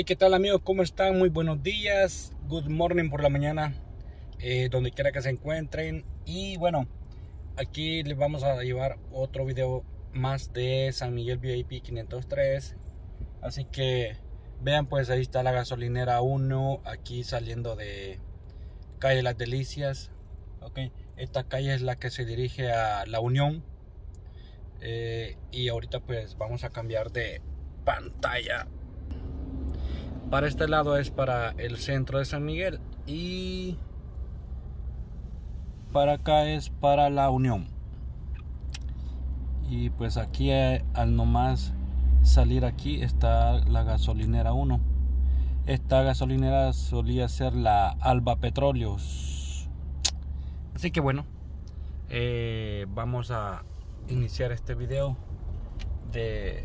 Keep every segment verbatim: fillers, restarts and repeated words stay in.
¿qué tal amigos? ¿Cómo están? Muy buenos días. Good morning por la mañana, eh, donde quiera que se encuentren. Y bueno, aquí les vamos a llevar otro video más de San Miguel V I P quinientos tres. Así que vean, pues ahí está la gasolinera uno, aquí saliendo de calle Las Delicias. Ok, esta calle es la que se dirige a La Unión. Eh, y ahorita pues vamos a cambiar de pantalla. Para este lado es para el centro de San Miguel y para acá es para La Unión. Y pues aquí eh, al nomás salir aquí está la gasolinera uno. Esta gasolinera solía ser la Alba Petróleos. Así que bueno, eh, vamos a iniciar este video de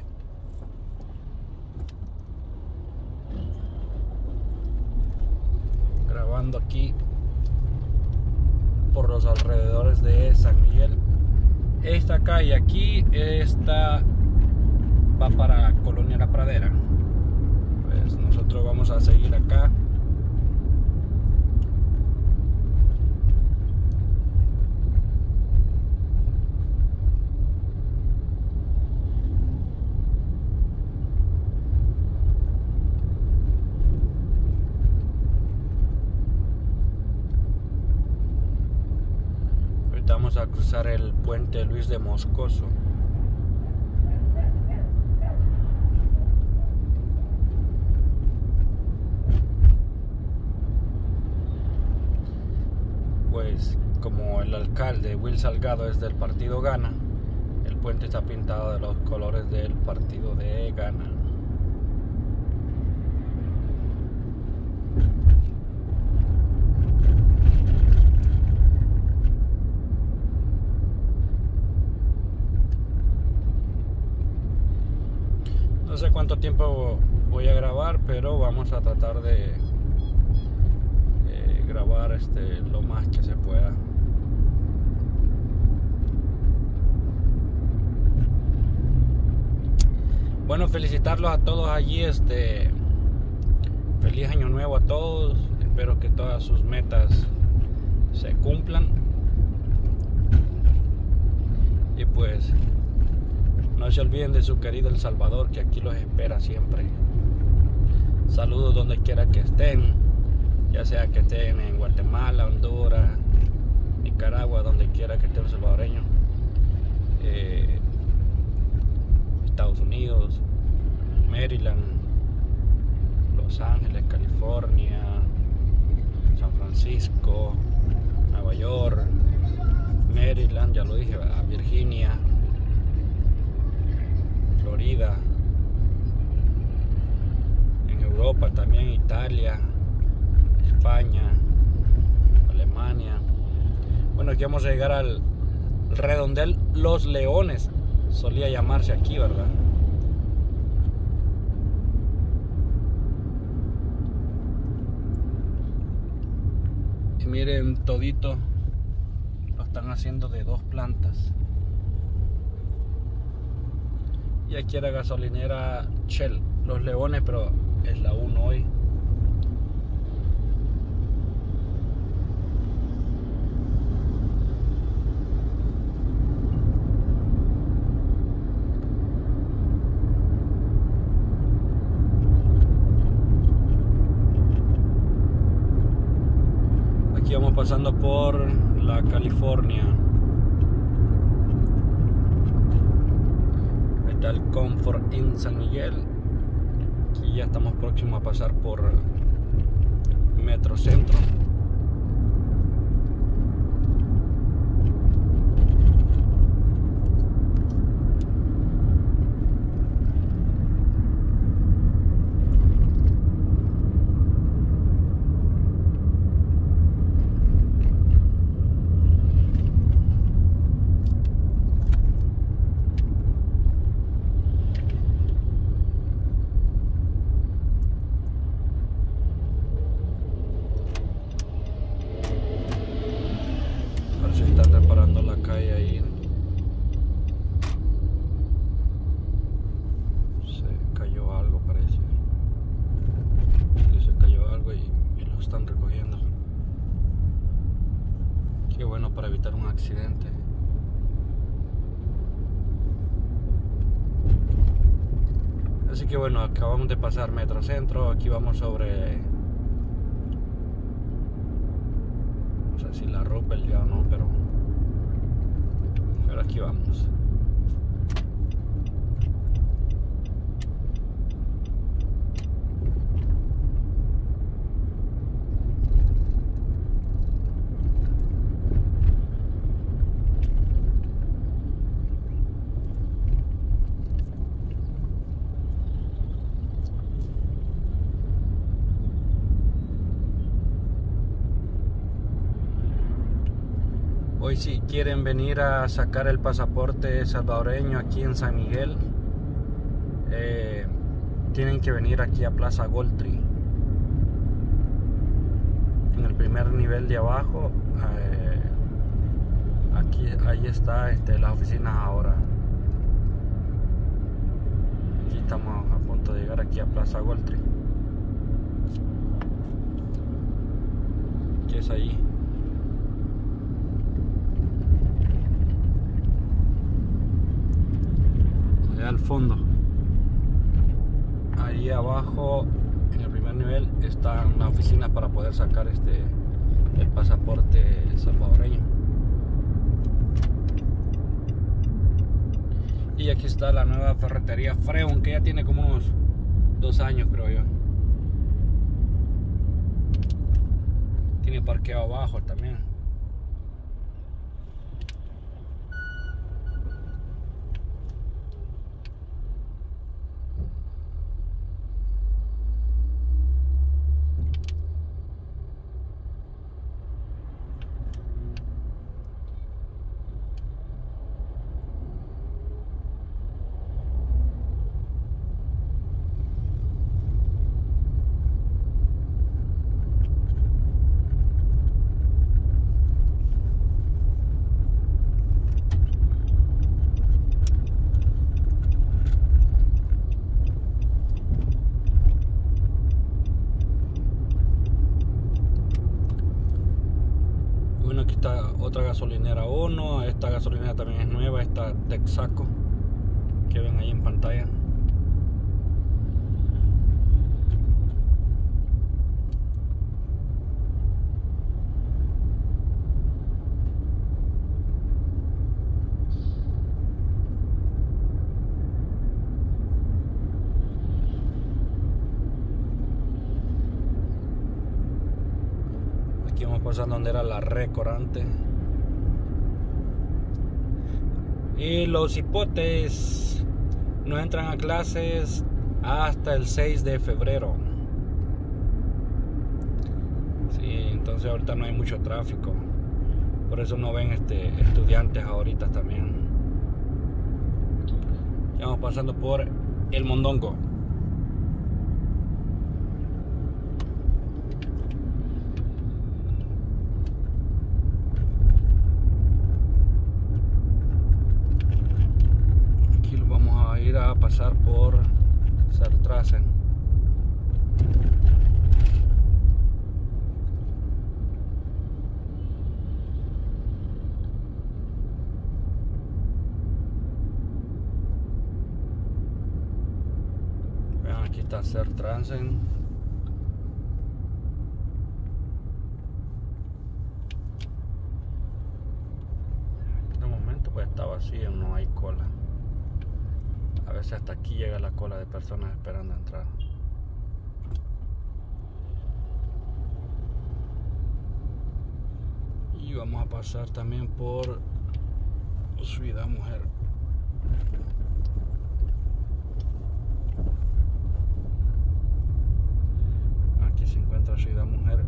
grabando aquí por los alrededores de San Miguel. Esta calle aquí, esta va para Colonia La Pradera. Pues nosotros vamos a seguir acá. Vamos a cruzar el puente Luis de Moscoso. Pues como el alcalde Will Salgado es del partido Gana, el puente está pintado de los colores del partido de Gana. No sé cuánto tiempo voy a grabar, pero vamos a tratar de eh, grabar este lo más que se pueda. Bueno, felicitarlos a todos allí, este feliz año nuevo a todos. Espero que todas sus metas se cumplan. Y pues no se olviden de su querido El Salvador, que aquí los espera siempre. Saludos donde quiera que estén, ya sea que estén en Guatemala, Honduras, Nicaragua, donde quiera que esté un salvadoreño, eh, Estados Unidos, Maryland, Los Ángeles, California, San Francisco, Nueva York, Maryland, ya lo dije, Virginia, Florida, en Europa también, Italia, España, Alemania. Bueno, aquí vamos a llegar al redondel Los Leones, solía llamarse aquí, ¿verdad? Y miren, todito lo están haciendo de dos plantas. Y aquí era gasolinera Shell, Los Leones, pero es la uno hoy. Aquí vamos pasando por la California. El Comfort Inn San Miguel. Aquí ya estamos próximos a pasar por Metro Centro. Qué bueno para evitar un accidente. Así que bueno, acabamos de pasar Metrocentro. Aquí vamos sobre, no sé si la Ruppel ya o no, pero pero aquí vamos. Hoy si quieren venir a sacar el pasaporte salvadoreño aquí en San Miguel, eh, tienen que venir aquí a Plaza Goltri. En el primer nivel de abajo, eh, aquí, ahí está este, las oficinas ahora. Aquí estamos a punto de llegar aquí a Plaza Goltri. ¿Qué es ahí? Al fondo, ahí abajo en el primer nivel están las oficinas para poder sacar este el pasaporte salvadoreño. Y aquí está la nueva ferretería Freun, que ya tiene como unos dos años, creo yo. Tiene parqueo abajo también. Aquí está otra gasolinera uno. Esta gasolinera también es nueva, esta Texaco que ven ahí en pantalla. Aquí vamos pasando donde era la Recorante. Y los hipotes no entran a clases hasta el seis de febrero. Sí, entonces ahorita no hay mucho tráfico. Por eso no ven este, estudiantes ahorita también. Ya vamos pasando por el Mondongo. Ir a pasar por Sertrasen. Vean, aquí está Sertrasen. De momento pues está vacío, no hay cola. A veces hasta aquí llega la cola de personas esperando entrar. Y vamos a pasar también por Ciudad Mujer. Aquí se encuentra Ciudad Mujer.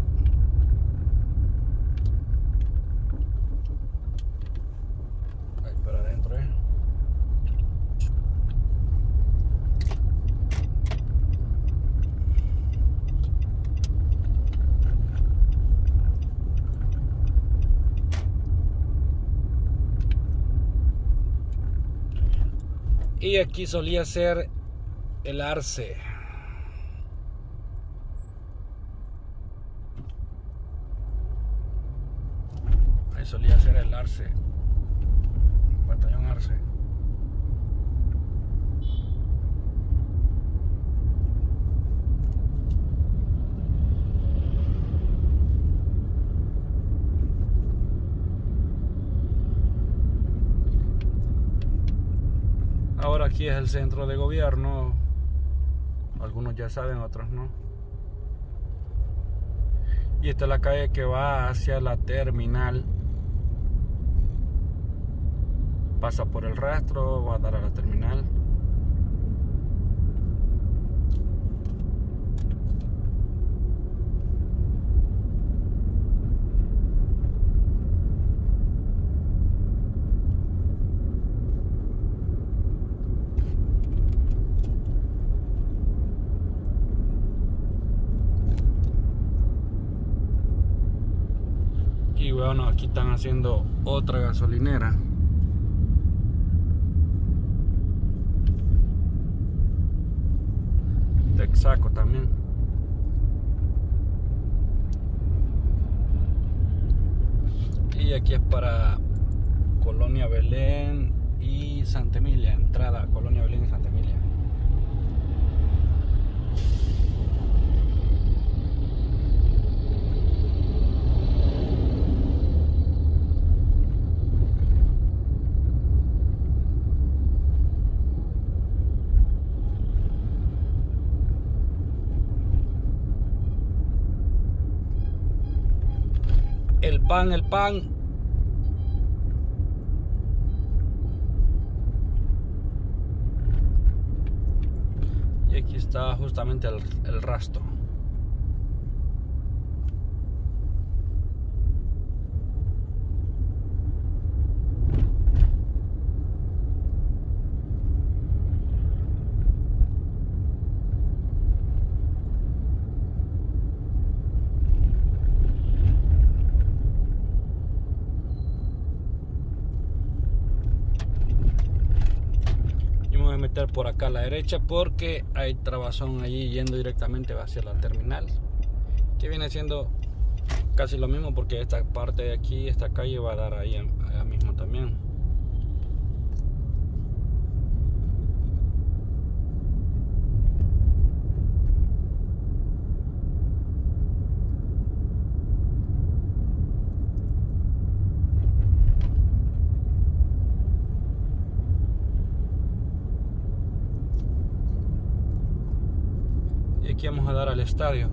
Ahí para adentro, eh. Y aquí solía ser el Arce. solía ser el Arce, batallón Arce. Ahora aquí es el centro de gobierno, algunos ya saben, otros no. Y esta es la calle que va hacia la terminal. Pasa por el rastro, va a dar a la terminal. Y bueno, aquí están haciendo otra gasolinera. Texaco también. Y aquí es para Colonia Belén y Santa Emilia. Entrada a Colonia Belén y Santa Emilia. El pan, el pan. Y aquí está justamente el, el rastro. Meter por acá a la derecha porque hay trabazón allí yendo directamente hacia la terminal, que viene siendo casi lo mismo porque esta parte de aquí, esta calle va a dar ahí allá mismo también. Aquí vamos a dar al estadio.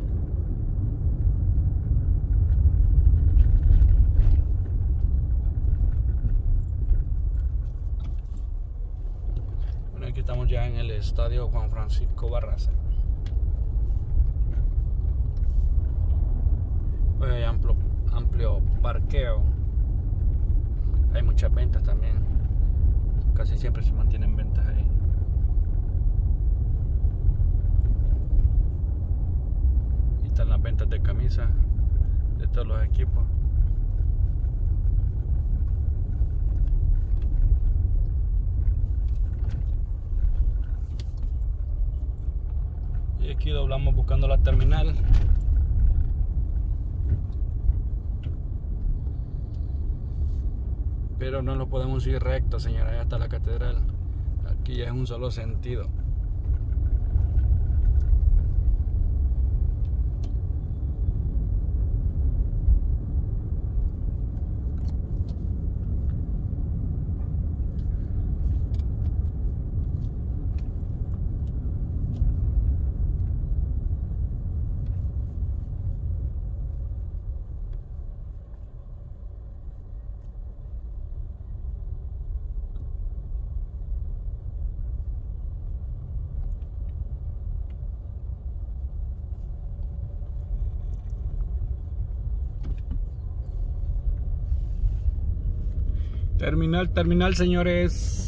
Bueno, aquí estamos ya en el estadio Juan Francisco Barraza. Hoy hay amplio, amplio parqueo. Hay muchas ventas también. Casi siempre se mantienen ventas ahí. Están las ventas de camisas de todos los equipos. Y aquí doblamos buscando la terminal. Pero no lo podemos ir recto, señora, allá está la catedral. Aquí ya es un solo sentido. Terminal, terminal, señores.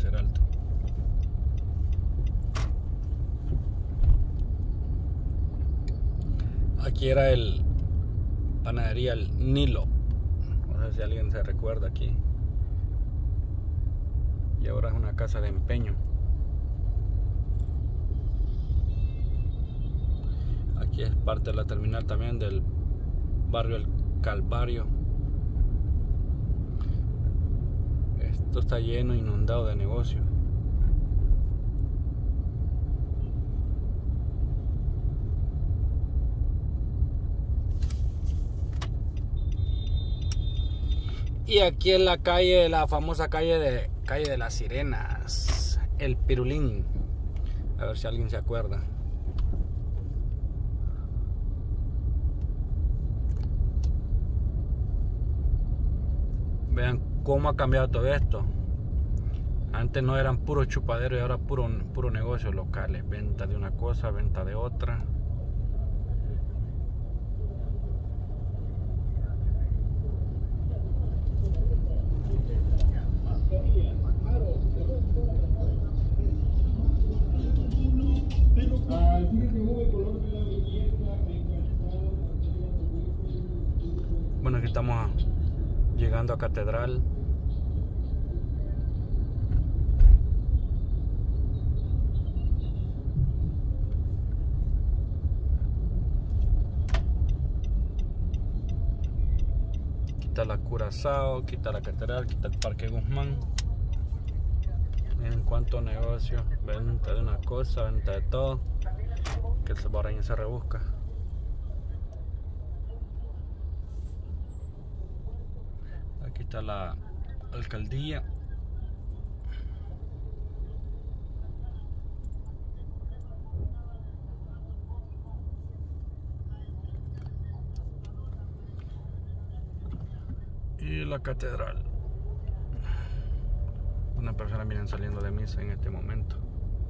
hacer alto. Aquí era el panadería El Nilo. No sé si alguien se recuerda aquí. Y ahora es una casa de empeño. Aquí es parte de la terminal también del barrio El Calvario. Esto está lleno, inundado de negocios. Y aquí en la calle, la famosa calle de calle de las Sirenas, el Pirulín. A ver si alguien se acuerda. Vean cómo ha cambiado todo esto. Antes no eran puros chupaderos y ahora puro, puro negocios locales. Venta de una cosa, venta de otra. Bueno, aquí estamos llegando a Catedral. Quita la Curazao, quita la Catedral, quita el Parque Guzmán. Miren cuánto negocio, venta de una cosa, venta de todo. Que el salvadoreño se rebusca. Aquí está la alcaldía. Y la catedral. Una persona vienen saliendo de misa en este momento.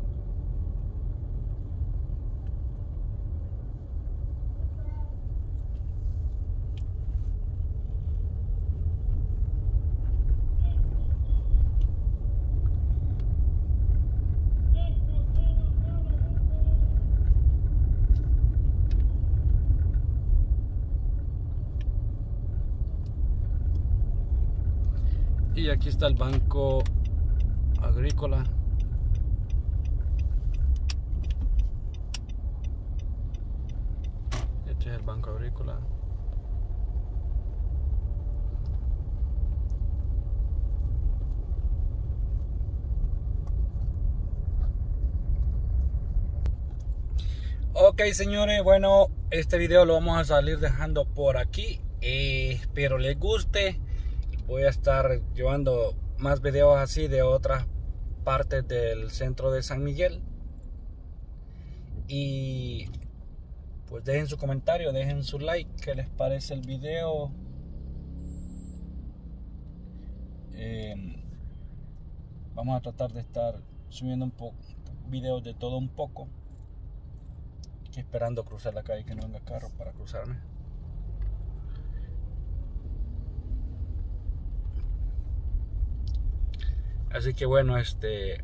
Y aquí está el Banco Agrícola. Este es el Banco Agrícola. Ok, señores, bueno, este video lo vamos a salir dejando por aquí. Eh, espero les guste. Voy a estar llevando más videos así de otras partes del centro de San Miguel. Y pues dejen su comentario, dejen su like, qué les parece el video. Eh, vamos a tratar de estar subiendo un poco videos de todo un poco. Aquí esperando cruzar la calle, que no venga carro para cruzarme. Así que bueno, este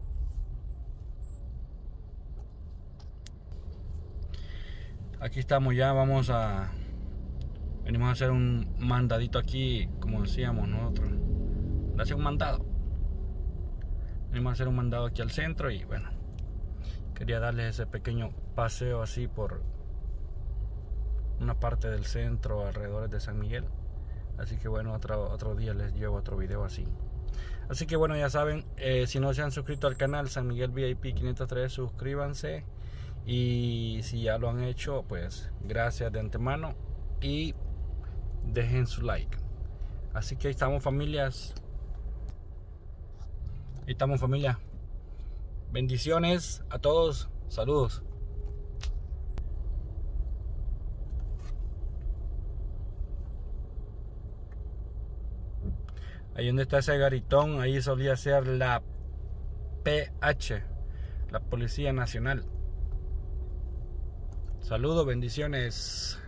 aquí estamos ya, vamos a venimos a hacer un mandadito aquí, como decíamos nosotros. Hacer un mandado. Venimos a hacer un mandado aquí al centro y bueno, quería darles ese pequeño paseo así por una parte del centro alrededor de San Miguel. Así que bueno, otro, otro día les llevo otro video así. Así que bueno, ya saben, eh, si no se han suscrito al canal San Miguel V I P quinientos tres, suscríbanse. Y si ya lo han hecho, pues gracias de antemano. Y dejen su like. Así que ahí estamos, familias. Ahí estamos, familia. Bendiciones a todos. Saludos. Ahí donde está ese garitón, ahí solía ser la P H, la Policía Nacional. Saludos, bendiciones.